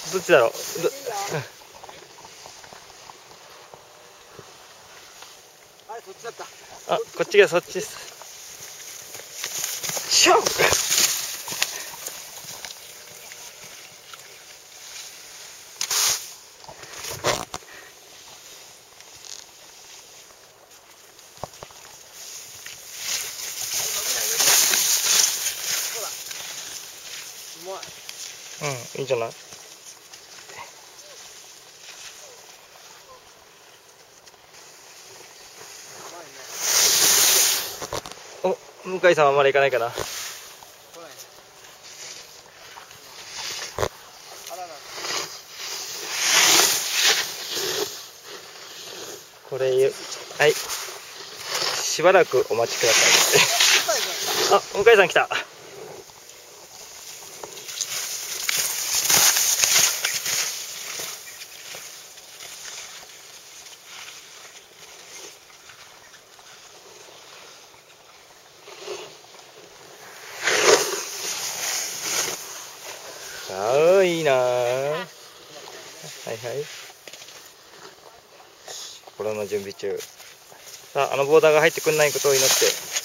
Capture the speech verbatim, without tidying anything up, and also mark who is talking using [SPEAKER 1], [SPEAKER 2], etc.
[SPEAKER 1] どっちだろう。ど
[SPEAKER 2] あれそっちだった。
[SPEAKER 1] あ、こっちがそっちです。シャンうん、いいんじゃない。お、向井さんはあまり行かないかな。これ、はい。しばらくお待ちください。あ、向井さん来た。ああ、いいなー。はいはい。心の準備中。さあ、あのボーダーが入ってくんないことを祈って。